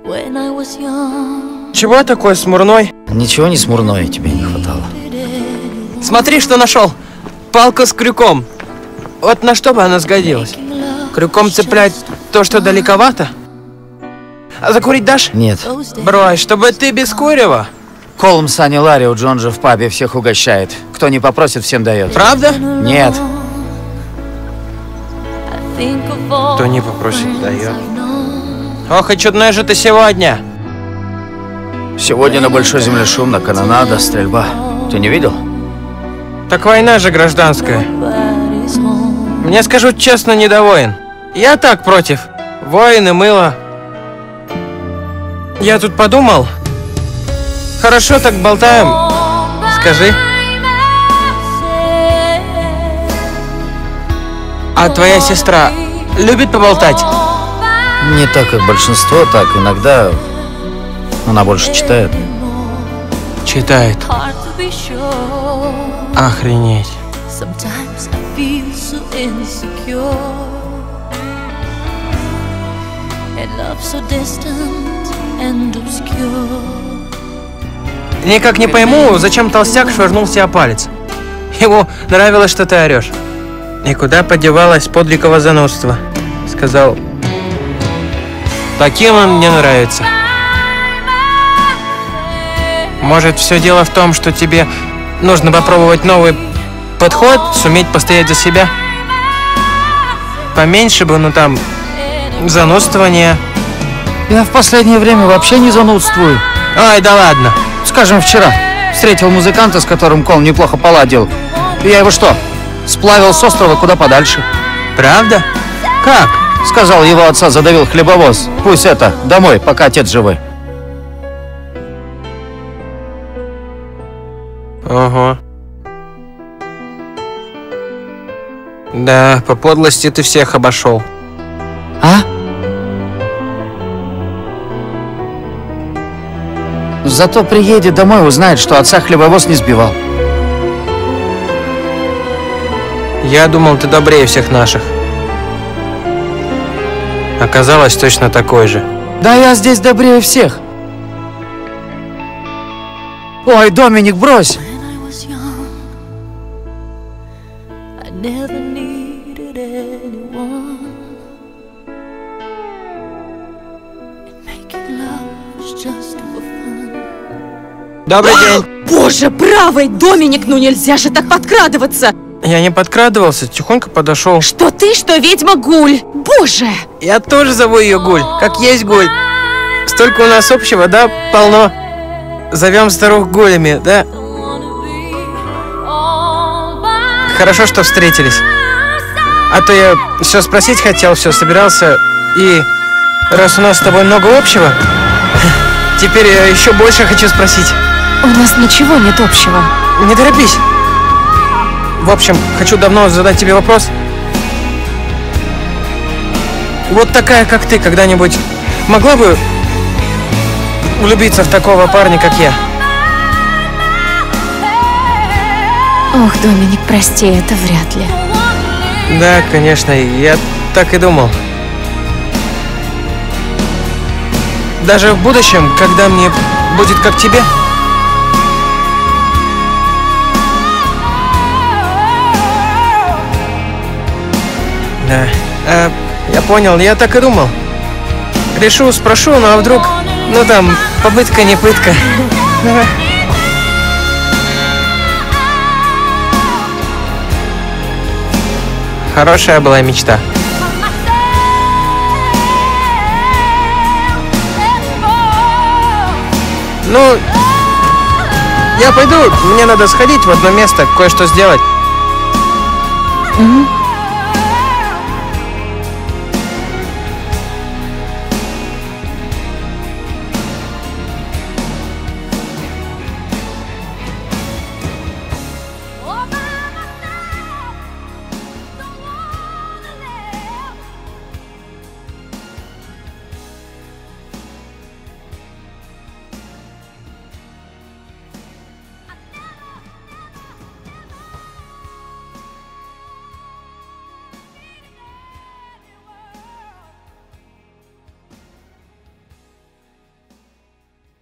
Чего такой смурной? Ничего не смурное тебе не хватало. Смотри, что нашел. Палка с крюком. Вот на что бы она сгодилась? Крюком цеплять то, что далековато? А закурить дашь? Нет. Брось, чтобы ты без курева. Колм, Санни, Ларри у Джон же в пабе всех угощает. Кто не попросит, всем дает. Правда? Нет. Кто не попросит, дает. Ох, и чудная же ты сегодня. Сегодня на Большой Земле шумно, канонада, стрельба. Ты не видел? Так война же гражданская. Мне, скажу честно, недоволен. Я так против. Войны, мыло. Я тут подумал. Хорошо так болтаем. Скажи. А твоя сестра любит поболтать? Не так, как большинство, так иногда она больше читает. Читает. Охренеть. Никак не пойму, зачем толстяк швырнул себе палец. Ему нравилось, что ты орешь. И куда подевалось подликово занудство? Сказал, таким он мне нравится. Может, все дело в том, что тебе нужно попробовать новый подход, суметь постоять за себя? Поменьше бы, ну там, занудствования. Я в последнее время вообще не занудствую. Ой, да ладно. Скажем, вчера встретил музыканта, с которым Колм неплохо поладил. Я его что, сплавил с острова куда подальше. Правда? Как? Сказал, его отца задавил хлебовоз. Пусть это, домой, пока отец живой. Ого. Да, по подлости ты всех обошел. А? Зато приедет домой, узнает, что отца хлебовоз не сбивал. Я думал, ты добрее всех наших. Оказалось, точно такой же. Да я здесь добрее всех. Ой, Доминик, брось! Добрый день. Боже, правый, Доминик, ну нельзя же так подкрадываться. Я не подкрадывался, тихонько подошел. Что ты, что ведьма Гуль. Боже. Я тоже зову ее Гуль, как есть Гуль. Столько у нас общего, да, полно. Зовем старух Гулями, да? Хорошо, что встретились. А то я все спросить хотел, все собирался. И раз у нас с тобой много общего, теперь я еще больше хочу спросить. У нас ничего нет общего. Не торопись. В общем, хочу давно задать тебе вопрос. Вот такая, как ты, когда-нибудь могла бы влюбиться в такого парня, как я? Ох, Доминик, прости, это вряд ли. Да, конечно, я так и думал. Даже в будущем, когда мне будет как тебе? Да, я понял, я так и думал. Решу, спрошу, ну а вдруг, ну там, попытка не пытка. Хорошая была мечта. Ну, я пойду, мне надо сходить в одно место, кое-что сделать. Угу.